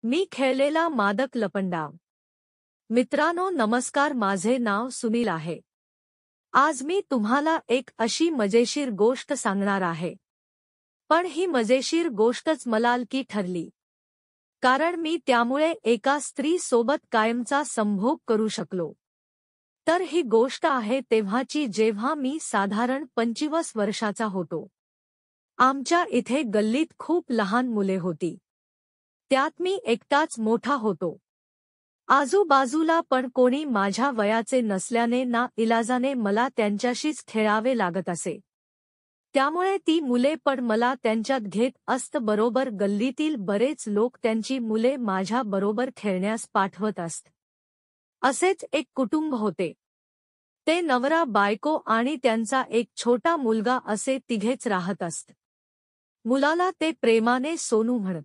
मी खेळलेला मादक लपंडाव. मित्रांनो नमस्कार, माझे नाव सुनील आहे. आज मी तुम्हाला एक अशी मजेशीर गोष्ट सांगणार आहे. पण ही मजेशीर गोष्टच मलालकी ठरली. कारण मी त्यामुळे एका स्त्री सोबत कायमचा संभोग करू शकलो. तर ही गोष्ट आहे तेव्हाची, जेव्हा मी साधारण 25 वर्षाचा होतो. आमच्या इथे गल्लीत खूप लहान मुले होती. त्यात मी एकटाच मोठा होतो. आजूबाजूला पण कोणी माझ्या वयाचे नसल्याने ना इलाजाने मला त्यांच्याशीच खेळावे लागत असे. त्यामुळे ती मुले पण मला त्यांच्यात घेत असत. बरोबर गल्लीतील बरेच लोक त्यांची मुले माझ्या बरोबर खेळण्यास पाठवत असत. असेच एक कुटुंब होते. ते नवरा बायको आणि त्यांचा एक छोटा मुलगा असे तिघेच राहत असत. मुलाला ते प्रेमाने सोनू म्हणत.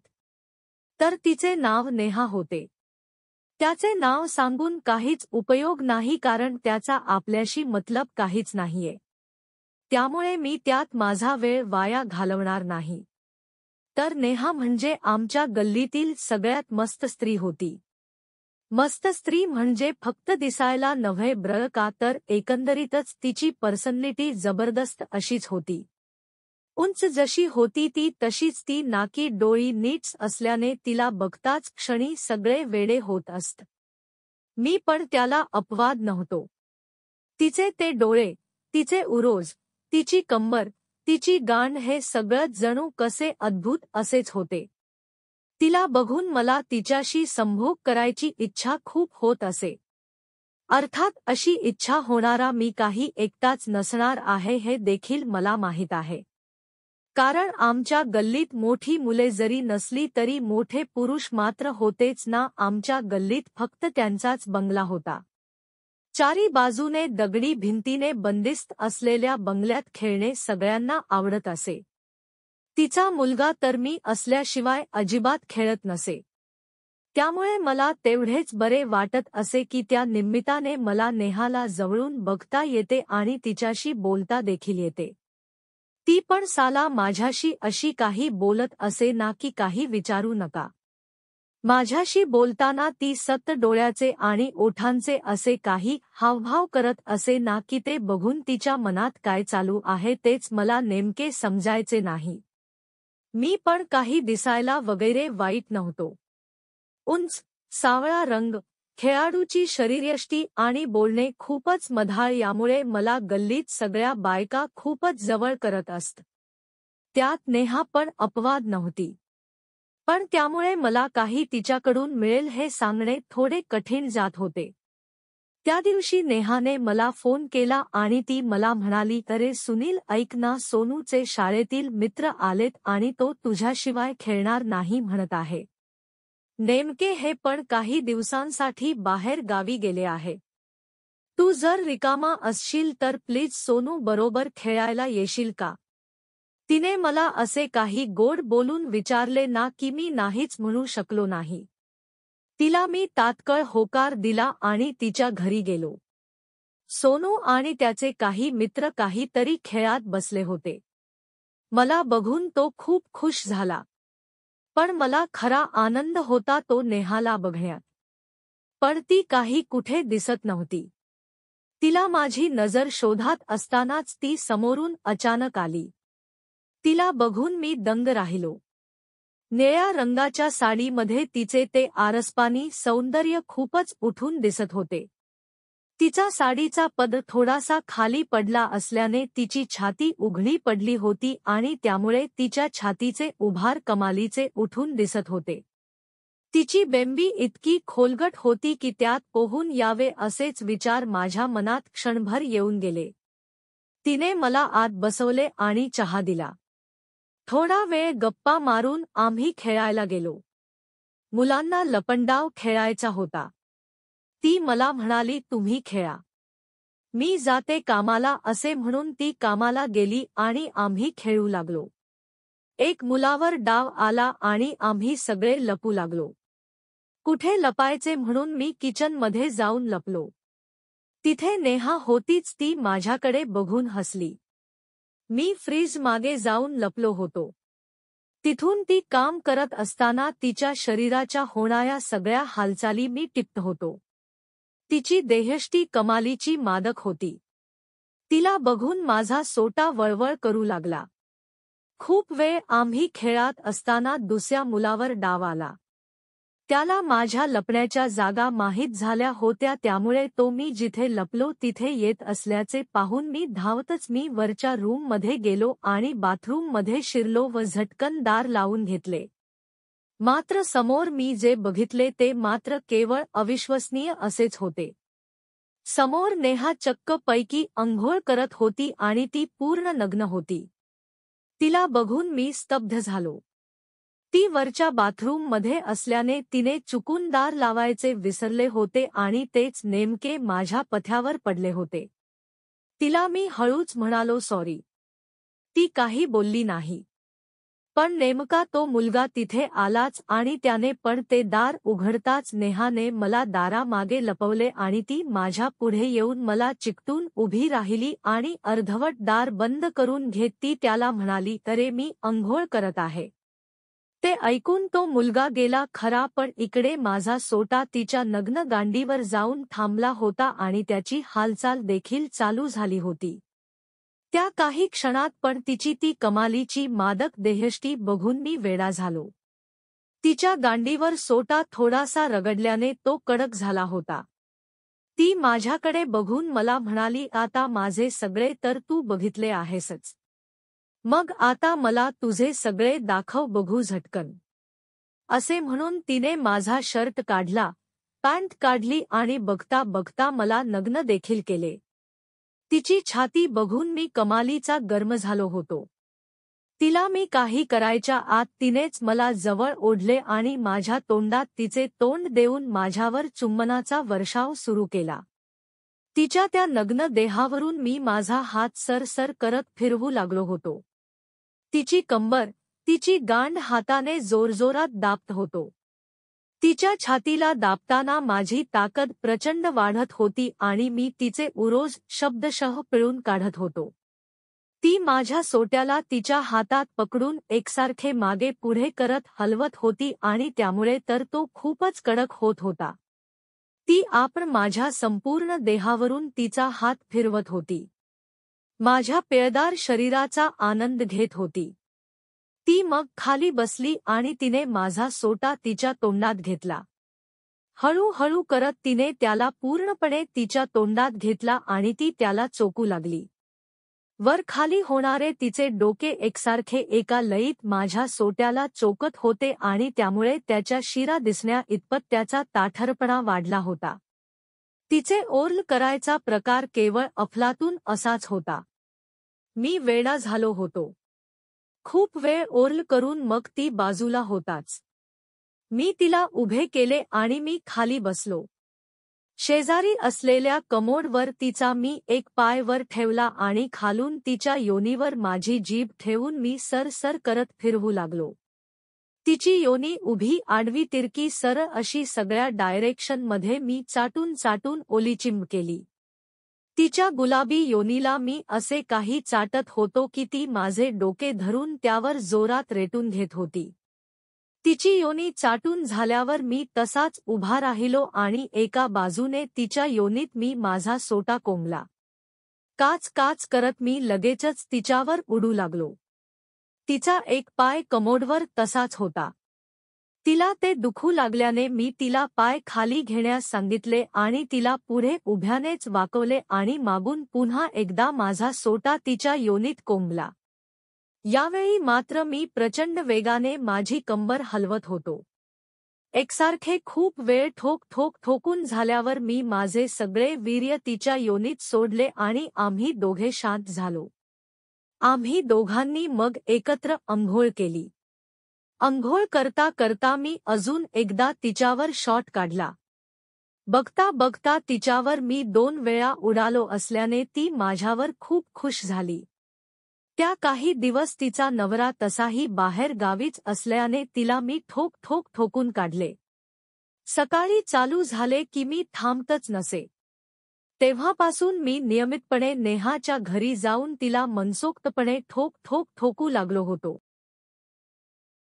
तर तिचे नाव नेहा होते. त्याचे नाव सांगून काहीच उपयोग नाही, कारण त्याचा आपल्याशी मतलब काहीच नाहीये. त्यामुळे मी त्यात माझा वेळ वाया घालवणार नाही. तर नेहा म्हणजे आमच्या गल्लीतील सगळ्यात मस्त स्त्री होती. मस्त स्त्री म्हणजे फक्त दिसायला नव्हे ब्र का, तर एकंदरीतच तिची पर्सनॅलिटी जबरदस्त अशीच होती. उंच जशी होती ती तशीच ती, नाकी डोळी नीट्स असल्याने तिला बघताच क्षणी सगळे वेडे होत असत. मी पण त्याला अपवाद नव्हतो. तिचे ते डोळे, तिचे उरोज, तिची कंबर, तिची गांड हे सगळं जणू कसे अद्भुत असेच होते. तिला बघून मला तिच्याशी संभोग करायची इच्छा खूप होत असे. अर्थात अशी इच्छा होणारा मी काही एकटाच नसणार आहे हे देखील मला माहीत आहे. कारण आमच्या गल्लीत मोठी मुले जरी नसली तरी मोठे पुरुष मात्र होतेच ना. आमच्या गल्लीत फक्त त्यांचाच बंगला होता. चारी बाजूने दगडी भिंतीने बंदिस्त असलेल्या बंगल्यात खेळणे सगळ्यांना आवडत असे. तिचा मुलगा तर मी असल्याशिवाय अजिबात खेळत नसे. त्यामुळे मला तेवढेच बरे वाटत असे की त्या निमित्ताने मला नेहाला जवळून बघता येते आणि तिच्याशी बोलता देखील येते. ती पण साला माझ्याशी अशी काही बोलत असे ना की काही विचारू नका. माझ्याशी बोलताना ती सत्त डोळ्याचे आणि ओठांचे असे काही हावभाव करत असे ना की ते बघून तिच्या मनात काय चालू आहे तेच मला नेमके समजायचे नाही. मी पण काही दिसायला वगैरे वाईट नव्हतो. उंच, सावळा रंग, खेळाडूची शरीरयष्टी आणि बोलणे खूपच मधाळ, यामुळे मला गल्लीत सगळ्या बायका खूपच जवळ करत असत. त्यात नेहा पण अपवाद नव्हती. पण त्यामुळे मला काही तिच्याकडून मिळेल हे सांगणे थोडे कठीण जात होते. त्या दिवशी नेहाने मला फोन केला आणि ती मला म्हणाली, अरे सुनील ऐक ना, सोनूचे शाळेतील मित्र आलेत आणि तो तुझ्याशिवाय खेळणार नाही म्हणत आहे. नेमके हे पण काही दिवसांसाठी बाहेर गावी गेले आहे. तू जर रिकामा असशील तर प्लीज सोनू बरोबर खेळायला येशील का? तिने मला असे काही गोड बोलून विचारले ना की मी नाहीच म्हणू शकलो नाही. तिला मी तात्काळ होकार दिला आणि तिच्या घरी गेलो. सोनू आणि त्याचे काही मित्र काहीतरी खेळात बसले होते. मला बघून तो खूप खुश झाला. पण मला खरा आनंद होता तो नेहाला बघण्यात. पण ती काही कुठे दिसत नव्हती. तिला माझी नजर शोधात असतानाच ती समोरून अचानक आली. तिला बघून मी दंग राहिलो. निळ्या रंगाच्या साडीमध्ये तिचे ते आरसपानी सौंदर्य खूपच उठून दिसत होते. तिचा साडीचा पदर थोडासा खाली पडला असल्याने तिची छाती उघडी पडली होती आणि त्यामुळे तिच्या छातीचे उभार कमालीचे उठून दिसत होते. तिची बेंबी इतकी खोलगट होती की त्यात पोहून यावे असेच विचार माझ्या मनात क्षणभर येऊन गेले. तिने मला आत बसवले आणि चहा दिला. थोडा वेळ गप्पा मारून आम्ही खेळायला गेलो. मुलांना लपंडाव खेळायचा होता. ती मला म्हणाली, तुम्ही खेळा, मी जाते कामाला असे म्हणून ती कामाला गेली आणि आम्ही खेळू लागलो. एक मुलावर डाव आला आणि आम्ही सगळे लपू लागलो. कुठे लपायचे म्हणून मी किचनमध्ये जाऊन लपलो. तिथे नेहा होतीच. ती माझ्याकडे बघून हसली. मी फ्रीज मागे जाऊन लपलो होतो. तिथून ती काम करत असताना तिच्या शरीराच्या होणाऱ्या सगळ्या हालचाली मी टिपत होतो. तिची देहष्टी कमालीची मादक होती. तिला बघून माझा सोटा वळवळ करू लागला. खूप वेळ आम्ही खेळात असताना दुसऱ्या मुलावर डाव आला. त्याला माझ्या लपण्याच्या जागा माहीत झाल्या होत्या, त्यामुळे तो मी जिथे लपलो तिथे येत असल्याचे पाहून मी वरच्या रूममध्ये गेलो आणि बाथरूममध्ये शिरलो व झटकन दार लावून घेतले. मात्र समोर मी जे बघितले ते मात्र केवळ अविश्वसनीय असेच होते. समोर नेहा चक्क पैकी अंघोळ करत होती आणि ती पूर्ण नग्न होती. तिला बघून मी स्तब्ध झालो. ती वरच्या बाथरूममध्ये असल्याने तिने चुकून दार लावायचे विसरले होते आणि तेच नेमके माझ्या पथ्यावर पडले होते. तिला मी हळूच म्हणालो सॉरी. ती काही बोलली नाही. पण नेमका तो मुलगा तिथे आलाच आणि त्याने पण ते दार उघडताच नेहाने मला दारामागे लपवले आणि ती माझ्या पुढे येऊन मला चिकटून उभी राहिली आणि अर्धवट दार बंद करून घेत ती त्याला म्हणाली, "अरे मी अंघोळ करत आहे." ते ऐकून तो मुलगा गेला खरा, पण इकडे माझा सोटा तिच्या नग्न गांडीवर जाऊन थांबला होता आणि त्याची हालचाल देखील चालू झाली होती. त्या काही क्षणात पण तिची ती कमालीची मादक देहष्टी बघून मी वेडा झालो. तिच्या गांडीवर सोटा थोडासा रगडल्याने तो कडक झाला होता. ती माझ्याकडे बघून मला म्हणाली, "आता माझे सगळे तर तू बघितले आहेसच. मग आता मला तुझे सगळे दाखव बघू झटकन." असे म्हणून तिने माझा शर्ट काढला, पॅन्ट काढली आणि बघता बघता मला नग्न देखील केले. तिची छाती बघून मी कमालीचा गर्म झालो होतो. तिला मी काही करायच्या आत तिनेच मला जवळ ओढले आणि माझ्या तोंडात तिचे तोंड देऊन माझ्यावर चुंबनाचा वर्षाव सुरू केला. तिच्या त्या नग्न देहावरून मी माझा हात सरसर करत फिरवू लागलो होतो. तिची कंबर, तिची गांड हाताने जोरजोरात दाबत होतो. तिच्या छातीला दाबताना माझी ताकद प्रचंड वाढत होती आणि मी तिचे उरोज शब्दशः पिळून काढत होतो. ती माझ्या सोट्याला तिच्या हातात पकडून एकसारखे मागे पुढे करत हलवत होती आणि त्यामुळे तर तो खूपच कडक होत होता. ती आपण माझ्या संपूर्ण देहावरून तिचा हात फिरवत होती. माझ्या पिळदार शरीराचा आनंद घेत होती. ती मग खाली बसली आणि तिने माझा सोटा तिच्या तोंडात घेतला. हळूहळू करत तिने त्याला पूर्णपणे तिच्या तोंडात घेतला आणि ती त्याला चोखू लागली. वर खाली होणारे तिचे डोके एकसारखे एका लयीत माझ्या सोट्याला चोखत होते आणि त्यामुळे त्याच्या शिरा दिसण्या इतपत त्याचा ताठरपणा वाढला होता. तिचे ओरल करायचा प्रकार केवळ अफलातून असाच होता. मी वेडा झालो होतो. खूप वेळ ओरल करून मग ती बाजूला होताच. मी तिला उभे केले आणि मी खाली बसलो. शेजारी असलेल्या कमोडवर तिचा मी एक पाय वर ठेवला आणि खालून तिच्या योनीवर माझी जीभ ठेवून मी सरसर करत फिरवू लागलो. तिची योनी उभी आडवी तिरकी सरळ अशी सगळ्या डायरेक्शनमध्ये मी चाटून चाटून ओलीचिंब केली. तिच्या गुलाबी योनीला मी असे काही चाटत होतो की ती माझे डोके धरून त्यावर जोरात रेटून घेत होती. तिची योनी चाटून झाल्यावर मी तसाच उभा राहिलो आणि एका बाजूने तिच्या योनीत मी माझा सोटा कोंबला. काच काच करत मी लगेचच तिच्यावर उडू लागलो. तिचा एक पाय कमोडवर तसाच होता. तिला ते दुखू लागल्याने मी तिला पाय खाली घेण्यास सांगितले आणि तिला पुढे उभ्यानेच वाकवले आणि मागून पुन्हा एकदा माझा सोटा तिच्या योनीत कोंबला. यावेळी मात्र मी प्रचंड वेगाने माझी कंबर हलवत होतो. एकसारखे खूप वेळ ठोक ठोक ठोकून झाल्यावर मी माझे सगळे वीर्य तिच्या योनीत सोडले आणि आम्ही दोघे शांत झालो. आम्ही दोघांनी मग एकत्र अंघोळ केली. अंघोळ करता करता मी अजून एकदा तिच्यावर शॉट काढला. बघता बघता तिच्यावर मी 2 वेळा उडालो असल्याने ती माझ्यावर खूप खुश झाली. त्या काही दिवस तिचा नवरा तसाही बाहेर गावीच असल्याने तिला मी ठोक ठोक ठोकून काढले. सकाळी चालू झाले की मी थांबतच नसे. तेव्हापासून मी नियमितपणे नेहाच्या घरी जाऊन तिला मनसोक्तपणे ठोक ठोक ठोकू लागलो होतो.